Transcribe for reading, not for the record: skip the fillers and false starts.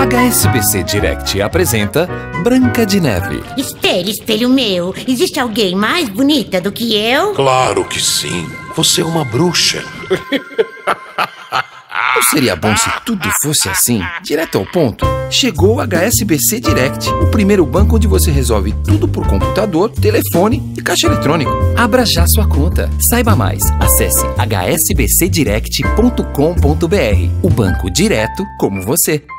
HSBC Direct apresenta Branca de Neve. Espelho, espelho meu, existe alguém mais bonita do que eu? Claro que sim. Você é uma bruxa. Não seria bom se tudo fosse assim, direto ao ponto? Chegou o HSBC Direct, o primeiro banco onde você resolve tudo por computador, telefone e caixa eletrônico. Abra já sua conta. Saiba mais, acesse hsbcdirect.com.br. O banco direto como você.